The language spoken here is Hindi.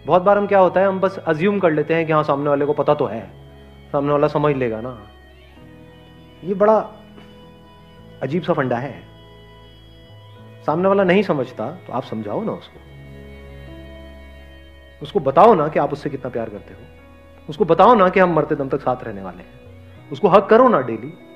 बहुत बार हम क्या होता है, हम बस अज्यूम कर लेते हैं कि हाँ सामने वाले को पता तो है, सामने वाला समझ लेगा ना। ये बड़ा अजीब सा फंडा है। सामने वाला नहीं समझता तो आप समझाओ ना उसको बताओ ना कि आप उससे कितना प्यार करते हो, उसको बताओ ना कि हम मरते दम तक साथ रहने वाले हैं, उसको हक करो ना डेली।